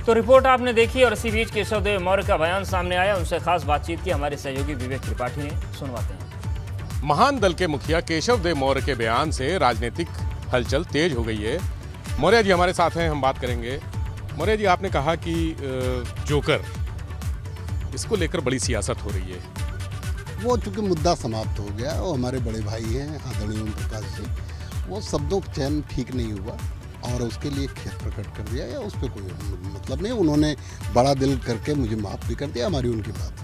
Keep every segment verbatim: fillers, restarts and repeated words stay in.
तो रिपोर्ट आपने देखी और इसी बीच केशव देव मौर्य का बयान सामने आया। उनसे खास बातचीत की हमारे सहयोगी विवेक त्रिपाठी ने, सुनवाते हैं। महान दल के मुखिया केशव देव मौर्य के बयान से राजनीतिक हलचल तेज हो गई है। मौर्य जी हमारे साथ हैं, हम बात करेंगे। मौर्य जी, आपने कहा कि जोकर, इसको लेकर बड़ी सियासत हो रही है। वो चूंकि मुद्दा समाप्त हो गया, वो हमारे बड़े भाई हैं आदरणीय ओम प्रकाश जी, वो शब्दों का चयन ठीक नहीं हुआ और उसके लिए खेद प्रकट कर दिया, या उस पर कोई मतलब नहीं। उन्होंने बड़ा दिल करके मुझे माफ़ भी कर दिया, हमारी उनकी बात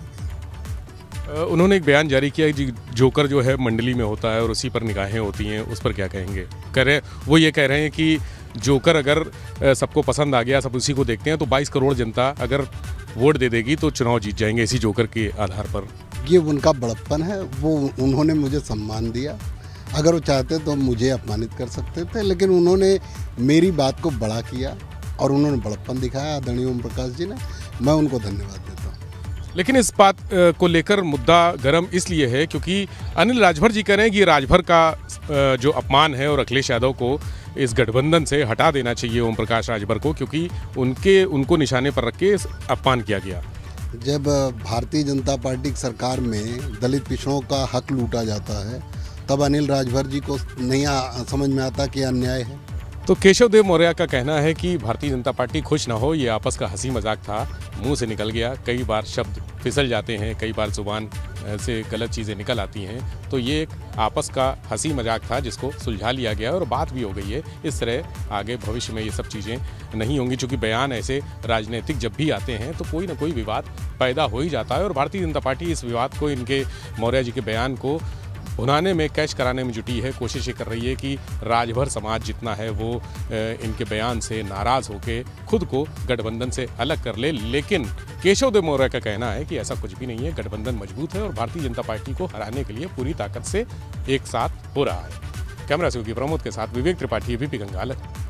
हो गई। उन्होंने एक बयान जारी किया कि जोकर जो है मंडली में होता है और उसी पर निगाहें होती हैं, उस पर क्या कहेंगे? कह रहे वो ये कह रहे हैं कि जोकर अगर सबको पसंद आ गया, सब उसी को देखते हैं, तो बाईस करोड़ जनता अगर वोट दे देगी तो चुनाव जीत जाएंगे इसी जोकर के आधार पर। ये उनका बड़प्पन है। वो उन्होंने मुझे सम्मान दिया, अगर वो चाहते तो मुझे अपमानित कर सकते थे, लेकिन उन्होंने मेरी बात को बड़ा किया और उन्होंने बड़प्पन दिखाया आदरणीय ओम प्रकाश जी ने। मैं उनको धन्यवाद देता हूँ। लेकिन इस बात को लेकर मुद्दा गर्म इसलिए है क्योंकि अनिल राजभर जी कह रहे हैं कि ये राजभर का जो अपमान है और अखिलेश यादव को इस गठबंधन से हटा देना चाहिए ओम प्रकाश राजभर को, क्योंकि उनके उनको निशाने पर रख के अपमान किया गया। जब भारतीय जनता पार्टी की सरकार में दलित पिछड़ों का हक लूटा जाता है, तब अनिल राजभर जी को नहीं आ, समझ में आता कि अन्याय है। तो केशव देव मौर्य का कहना है कि भारतीय जनता पार्टी खुश ना हो, ये आपस का हंसी मजाक था, मुंह से निकल गया। कई बार शब्द फिसल जाते हैं, कई बार जुबान से गलत चीज़ें निकल आती हैं, तो ये एक आपस का हंसी मजाक था जिसको सुलझा लिया गया और बात भी हो गई है। इस तरह आगे भविष्य में ये सब चीज़ें नहीं होंगी, चूँकि बयान ऐसे राजनीतिक जब भी आते हैं तो कोई ना कोई विवाद पैदा हो ही जाता है और भारतीय जनता पार्टी इस विवाद को, इनके मौर्य जी के बयान को भुनाने में, कैच कराने में जुटी है। कोशिश ये कर रही है कि राजभर समाज जितना है वो इनके बयान से नाराज़ होकर खुद को गठबंधन से अलग कर ले। लेकिन केशव देव मौर्य का कहना है कि ऐसा कुछ भी नहीं है, गठबंधन मजबूत है और भारतीय जनता पार्टी को हराने के लिए पूरी ताकत से एक साथ हो रहा है। कैमरा सहयोगी प्रमोद के साथ विवेक त्रिपाठी, एबीपी गंगालक।